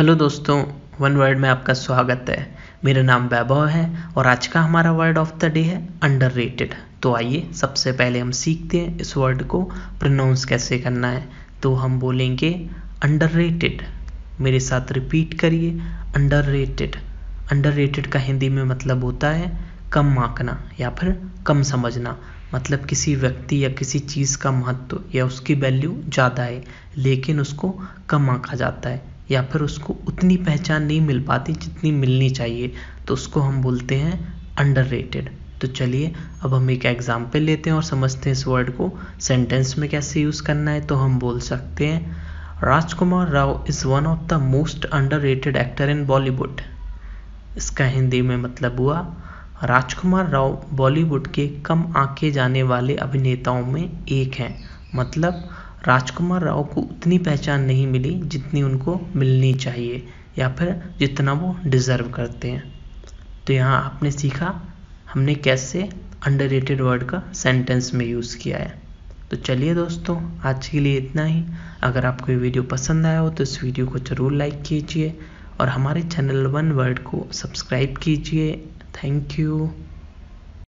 Hello दोस्तों, one word में आपका स्वागत है। मेरा नाम वैभव है और आज का हमारा वर्ड ऑफ द डे है अंडररेटेड। तो आइए सबसे पहले हम सीखते हैं इस वर्ड को प्रोनाउंस कैसे करना है। तो हम बोलेंगे अंडररेटेड। मेरे साथ रिपीट करिए, अंडररेटेड। अंडररेटेड का हिंदी में मतलब होता है कम आंकना या फिर कम समझना। मतलब किसी व्यक्ति या किसी चीज़ का महत्व या उसकी वैल्यू ज़्यादा है लेकिन उसको कम आंका जाता है या फिर उसको उतनी पहचान नहीं मिल पाती जितनी मिलनी चाहिए, तो उसको हम बोलते हैं अंडररेटेड। तो चलिए अब हम एक एग्जाम्पल लेते हैं और समझते हैं इस वर्ड को सेंटेंस में कैसे यूज़ करना है। तो हम बोल सकते हैं Rajkummar Rao is one of the most underrated actor in Bollywood. इसका हिंदी में मतलब हुआ राजकुमार राव बॉलीवुड के कम आंके जाने वाले अभिनेताओं में एक हैं। मतलब राजकुमार राव को उतनी पहचान नहीं मिली जितनी उनको मिलनी चाहिए या फिर जितना वो डिज़र्व करते हैं। तो यहाँ आपने सीखा हमने कैसे अंडररेटेड वर्ड का सेंटेंस में यूज़ किया है। तो चलिए दोस्तों, आज के लिए इतना ही। अगर आपको ये वीडियो पसंद आया हो तो इस वीडियो को ज़रूर लाइक कीजिए और हमारे चैनल वन वर्ड को सब्सक्राइब कीजिए। Thank you.